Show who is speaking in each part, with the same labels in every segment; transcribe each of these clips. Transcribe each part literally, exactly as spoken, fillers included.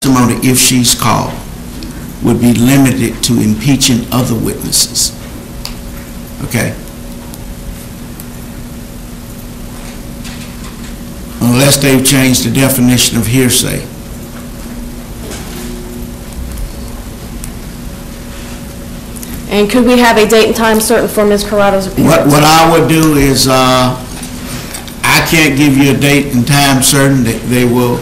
Speaker 1: testimony, if she's called, would be limited to impeaching other witnesses. Okay? Unless they've changed the definition of hearsay.
Speaker 2: And could we have a date and time certain for Miz Corrado's appearance?
Speaker 1: What, what I would do is, uh, I can't give you a date and time certain. That they will,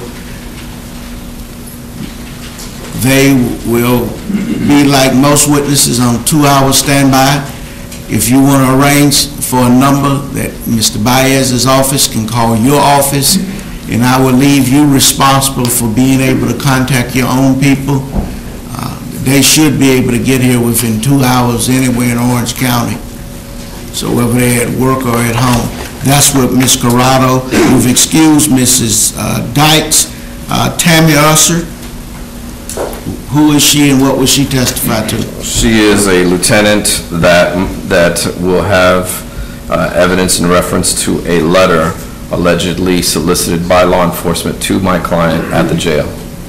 Speaker 1: they will be like most witnesses on two-hour standby. If you want to arrange for a number that Mister Baez's office can call your office, and I will leave you responsible for being able to contact your own people. They should be able to get here within two hours anywhere in Orange County. So whether they're at work or at home. That's what Miz Corrado, you've excused Missus Uh, Dykes. Uh, Tammy Usser, who is she and what will she testify to?
Speaker 3: She is a lieutenant that, that will have uh, evidence in reference to a letter allegedly solicited by law enforcement to my client at the jail.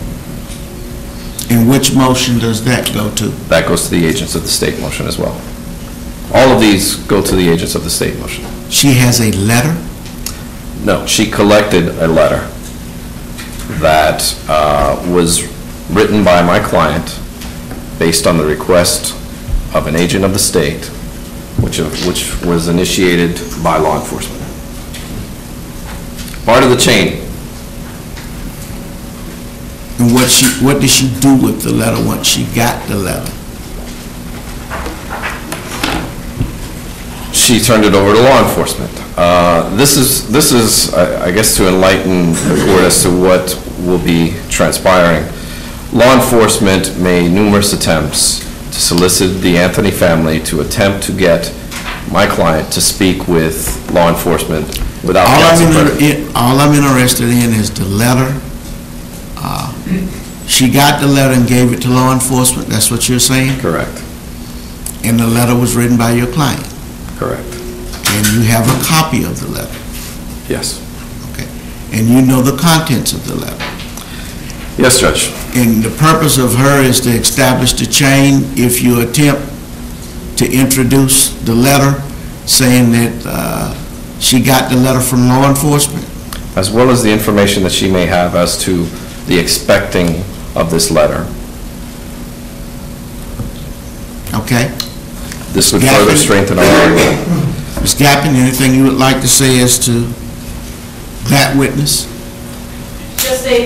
Speaker 1: And which motion does that go to?
Speaker 3: That goes to the agents of the state motion as well. All of these go to the agents of the state motion.
Speaker 1: She has a letter?
Speaker 3: No, she collected a letter that uh, was written by my client based on the request of an agent of the state, which, which was initiated by law enforcement. Part of the chain.
Speaker 1: And what she, what did she do with the letter once she got the letter?
Speaker 3: She turned it over to law enforcement. Uh, this is, this is, I, I guess, to enlighten the court as to what will be transpiring. Law enforcement made numerous attempts to solicit the Anthony family to attempt to get my client to speak with law enforcement without
Speaker 1: all
Speaker 3: counsel.
Speaker 1: I'm, in, all I'm interested in is the letter. Uh, she got the letter and gave it to law enforcement. That's what you're saying?
Speaker 3: Correct.
Speaker 1: And the letter was written by your client?
Speaker 3: Correct.
Speaker 1: And you have a copy of the letter?
Speaker 3: Yes.
Speaker 1: Okay. And you know the contents of the letter?
Speaker 3: Yes, Judge.
Speaker 1: And the purpose of her is to establish the chain if you attempt to introduce the letter saying that uh, she got the letter from law enforcement?
Speaker 3: As well as the information that she may have as to the expecting of this letter.
Speaker 1: Okay.
Speaker 3: This would
Speaker 1: Gappin,
Speaker 3: further strengthen our argument.
Speaker 1: Miz Gappin, anything you would like to say as to that witness?
Speaker 2: Just state,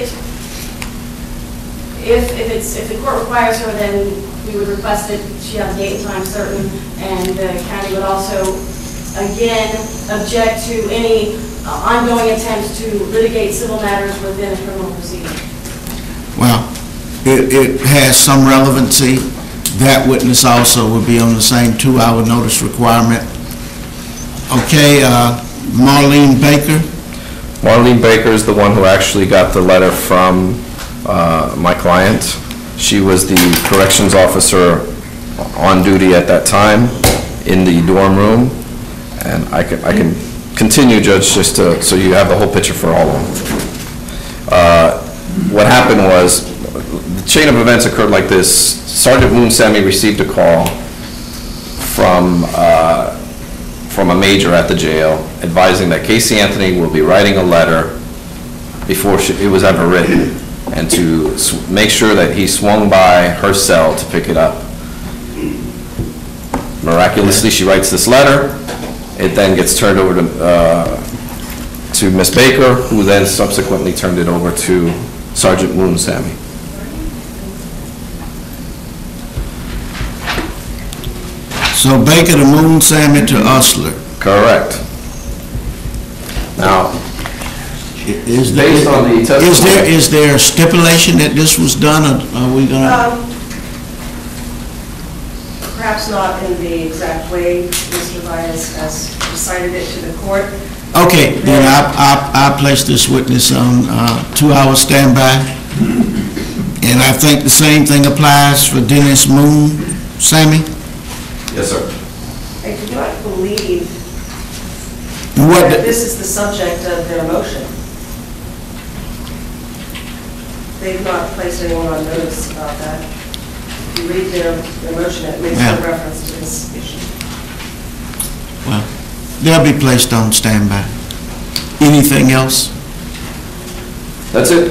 Speaker 2: if, if, it's, if the court requires her, then we would request that she has a date and time certain, and the county would also, again, object to any uh, ongoing attempts to litigate civil matters within a criminal proceeding.
Speaker 1: Well, it, it has some relevancy. That witness also would be on the same two-hour notice requirement. Okay, uh, Marlene Baker.
Speaker 3: Marlene Baker is the one who actually got the letter from uh, my client. She was the corrections officer on duty at that time in the dorm room. And I can, I can continue, Judge, just to, so you have the whole picture for all of them. Uh, what happened was, the chain of events occurred like this. Sergeant Moon Sammy received a call from, uh, from a major at the jail advising that Casey Anthony will be writing a letter before she, it was ever written, and to make sure that he swung by her cell to pick it up. Miraculously, she writes this letter. It then gets turned over to, uh, to Miss Baker, who then subsequently turned it over to Sergeant Moon Sammy.
Speaker 1: So Baker to Moon Sammy to Usler.
Speaker 3: Correct. Now,
Speaker 1: is there,
Speaker 3: based on the testimony,
Speaker 1: is there is there a stipulation that this was done, or are we gonna?
Speaker 4: Um, perhaps not in the exact way Mister Baez has recited it to the court.
Speaker 1: Okay, then I I, I place this witness on uh, two-hour standby, and I think the same thing applies for Dennis Moon Sammy.
Speaker 3: Yes, sir.
Speaker 4: I do not believe
Speaker 1: what
Speaker 4: that this is the subject of their motion. they've not placed anyone on notice about that. If you read their, their motion, it makes
Speaker 1: Yeah.
Speaker 4: no reference to this issue.
Speaker 1: Well, they'll be placed on standby. Anything else?
Speaker 3: That's it.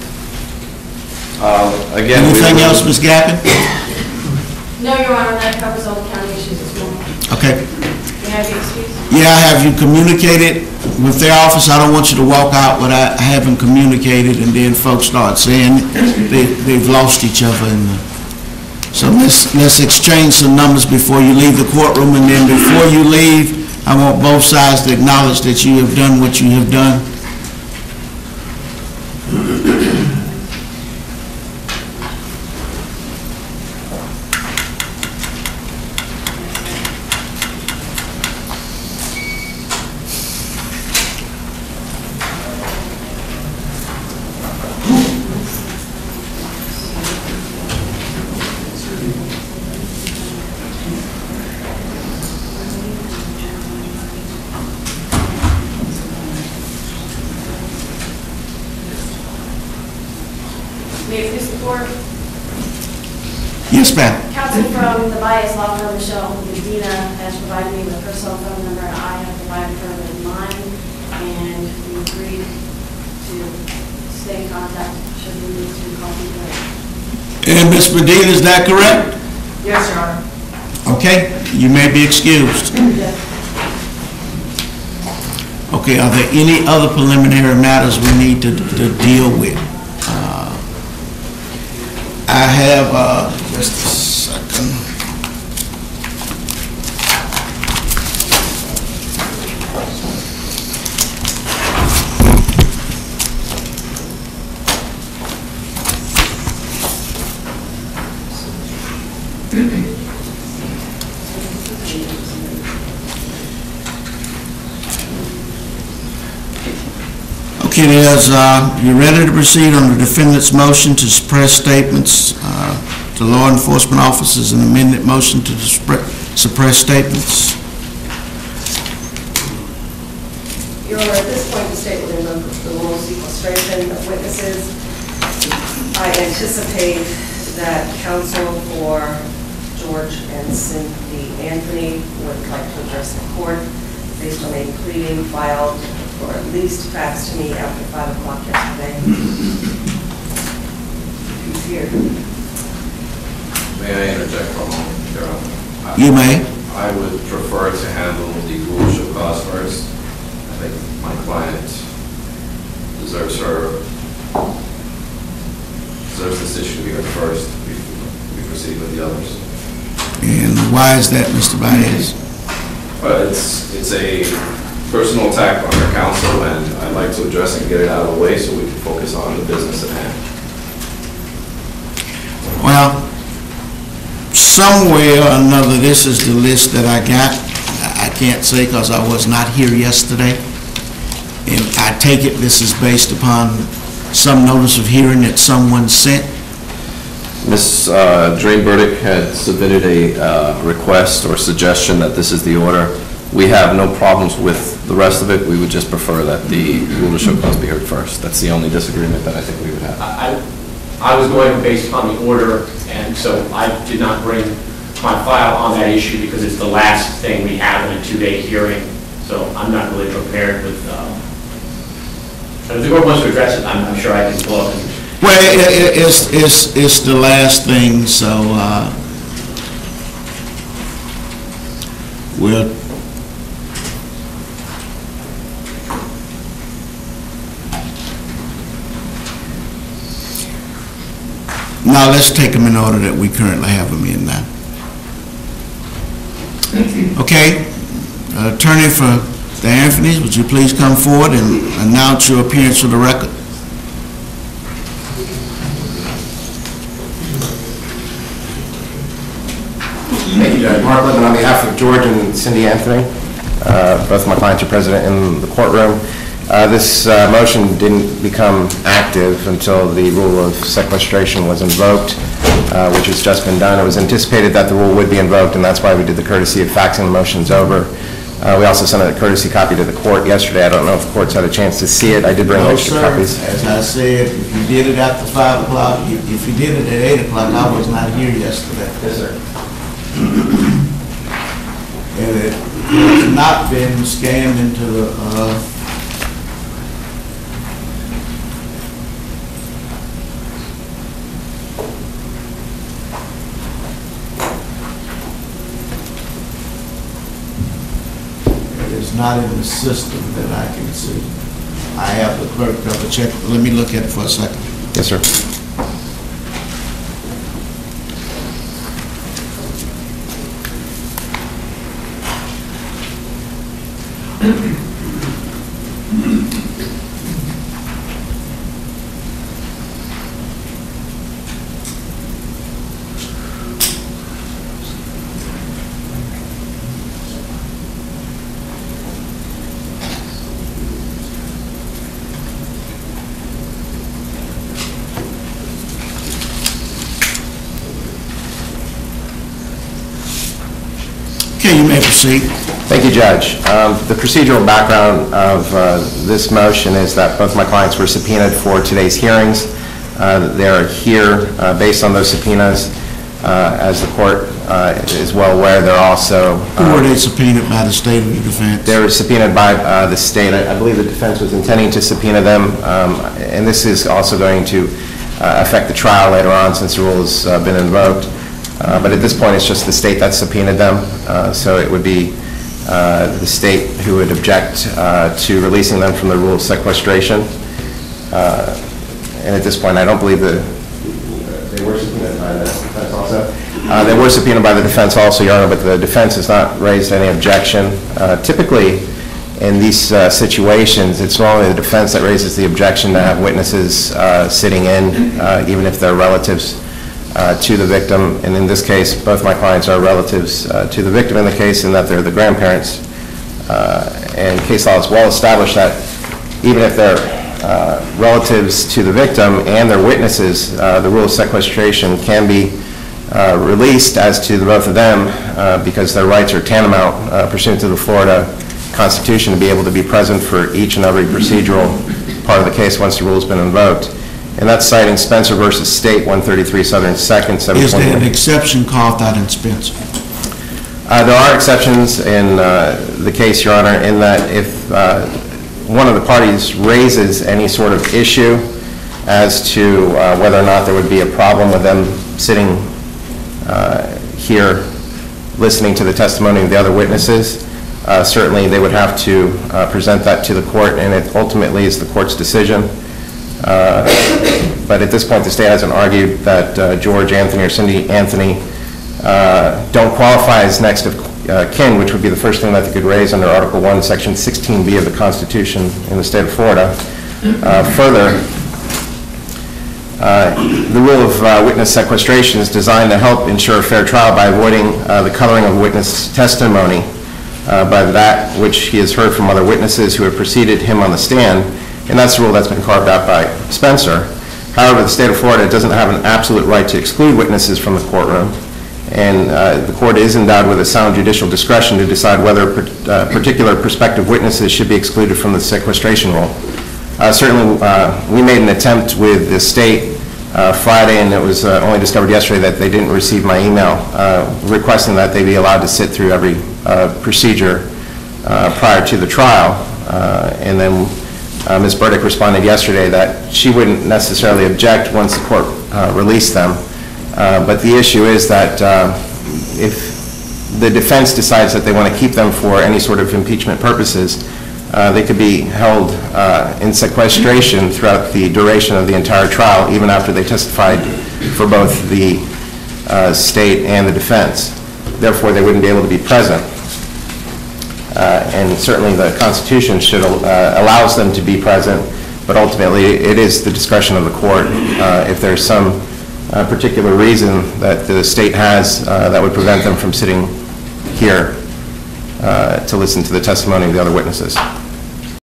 Speaker 3: Uh, Again, we-
Speaker 1: Anything else, Miz Gappin?
Speaker 2: No, Your Honor, that covers all the county issues this morning.
Speaker 1: Okay.
Speaker 2: May I be excused?
Speaker 1: Yeah, have you communicated with their office? I don't want you to walk out without having communicated, and then folks start saying they, they've lost each other. And so let's, let's exchange some numbers before you leave the courtroom, and then before you leave, I want both sides to acknowledge that you have done what you have done.
Speaker 2: May it please the court?
Speaker 1: Yes, ma'am.
Speaker 2: Counsel from the bias law firm, Michelle Medina, has provided me with her cell phone number, and I have provided her with mine, and we agreed to stay in contact should we need to call people in.
Speaker 1: And Miz Medina, is that correct?
Speaker 4: Yes, Your Honor.
Speaker 1: Okay, you may be excused. Okay, are there any other preliminary matters we need to, to deal with? Uh, I have, uh, just a second. Okay, there's, uh, you ready to proceed on the defendant's motion to suppress statements uh, to law enforcement officers and amended motion to dispre- suppress statements?
Speaker 4: Your Honor, at this point, the state will invoke the rule of sequestration of witnesses. I anticipate that counsel for George and Cindy Anthony would like to address the court based on a pleading filed or at least faxed to me after five o'clock yesterday. He's here.
Speaker 3: May I interject for a moment, Your Honor?
Speaker 1: You may.
Speaker 3: I would prefer to handle the rule of show cause first. I think my client deserves her, deserves this issue to be heard first before we proceed with the others.
Speaker 1: And why is that, Mister Baez?
Speaker 3: But it's, it's a personal attack on her counsel, and I'd like to address it and get it out of the way so we can focus on the business at hand.
Speaker 1: Well, somewhere or another, this is the list that I got. I can't say because I was not here yesterday. And I take it this is based upon some notice of hearing that someone sent.
Speaker 3: Miz Uh, Dream Burdick had submitted a uh, request or suggestion that this is the order. We have no problems with the rest of it. We would just prefer that the rule of show cause be heard first. That's the only disagreement that I think we would have.
Speaker 5: I, I was going based upon the order, and so I did not bring my file on that issue because it's the last thing we have in a two-day hearing, so I'm not really prepared with, um, and if the court wants to address it, I'm, I'm sure I can pull up and.
Speaker 1: Well, it, it, it's, it's, it's the last thing, so uh, we'll now let's take them in order that we currently have them in now. Okay, uh, attorney for the Anthonys, would you please come forward and announce your appearance for the record?
Speaker 6: Thank you, Judge. Mark Levin on behalf of George and Cindy Anthony. Uh, both my clients are present in the courtroom. Uh, this uh, motion didn't become active until the rule of sequestration was invoked, uh, which has just been done. It was anticipated that the rule would be invoked, and that's why we did the courtesy of faxing the motions over. Uh, We also sent a courtesy copy to the court yesterday. I don't know if the court's had a chance to see it. I did bring
Speaker 1: No,
Speaker 6: extra
Speaker 1: sir.
Speaker 6: copies.
Speaker 1: As I said, if you did it after five o'clock, if if you did it at eight o'clock, I was not here yesterday.
Speaker 6: Yes, sir.
Speaker 1: And it has not been scanned into the, uh, it is not in the system that I can see. I have the clerk double check. Let me look at it for a second.
Speaker 6: Yes, sir.
Speaker 1: Okay, you may proceed.
Speaker 6: Thank you, Judge. Um, The procedural background of uh, this motion is that both my clients were subpoenaed for today's hearings. Uh, They are here uh, based on those subpoenas. Uh, As the court uh, is well aware, they're also...
Speaker 1: Who were
Speaker 6: um,
Speaker 1: they subpoenaed by the state of the defense?
Speaker 6: They were subpoenaed by uh, the state. I I believe the defense was intending to subpoena them, um, and this is also going to uh, affect the trial later on since the rule has uh, been invoked. Uh, But at this point, it's just the state that subpoenaed them, uh, so it would be uh, the state who would object uh, to releasing them from the rule of sequestration. Uh, And at this point, I don't believe the, they were subpoenaed by the defense also. Uh, They were subpoenaed by the defense also, Your Honor, but the defense has not raised any objection. Uh, Typically, in these uh, situations, it's normally the defense that raises the objection to have witnesses uh, sitting in, uh, even if they're relatives uh, to the victim. And in this case, both my clients are relatives uh, to the victim in the case, in that they're the grandparents. Uh, And case law is well established that even if they're uh, relatives to the victim and they're witnesses, uh, the rule of sequestration can be uh, released as to the both of them uh, because their rights are tantamount uh, pursuant to the Florida Constitution to be able to be present for each and every procedural part of the case once the rule has been invoked. And that's citing Spencer versus State, one thirty-three Southern second, seven
Speaker 1: Is there an
Speaker 6: twenty-one.
Speaker 1: exception carved out in Spencer?
Speaker 6: Uh, There are exceptions in uh, the case, Your Honor, in that if uh, one of the parties raises any sort of issue as to uh, whether or not there would be a problem with them sitting uh, here listening to the testimony of the other witnesses, uh, certainly they would have to uh, present that to the court, and it ultimately is the court's decision. Uh, But at this point, the state hasn't argued that uh, George Anthony or Cindy Anthony uh, don't qualify as next of uh, kin, which would be the first thing that they could raise under Article one, Section sixteen B of the Constitution in the state of Florida. Uh, Further, uh, the rule of uh, witness sequestration is designed to help ensure a fair trial by avoiding uh, the coloring of witness testimony uh, by that which he has heard from other witnesses who have preceded him on the stand, and that's the rule that's been carved out by Spencer. However, the state of Florida doesn't have an absolute right to exclude witnesses from the courtroom, and uh, the court is endowed with a sound judicial discretion to decide whether uh, particular prospective witnesses should be excluded from the sequestration rule. Uh, Certainly, uh, we made an attempt with the state uh, Friday, and it was uh, only discovered yesterday that they didn't receive my email uh, requesting that they be allowed to sit through every uh, procedure uh, prior to the trial. Uh, And then Uh, Miz Burdick responded yesterday that she wouldn't necessarily object once the court uh, released them. Uh, But the issue is that uh, if the defense decides that they want to keep them for any sort of impeachment purposes, uh, they could be held uh, in sequestration throughout the duration of the entire trial, even after they testified for both the uh, state and the defense. Therefore, they wouldn't be able to be present. Uh, and certainly the Constitution should uh, allows them to be present, but ultimately it is the discretion of the court. Uh, if there's some uh, particular reason that the state has uh, that would prevent them from sitting here uh, to listen to the testimony of the other witnesses.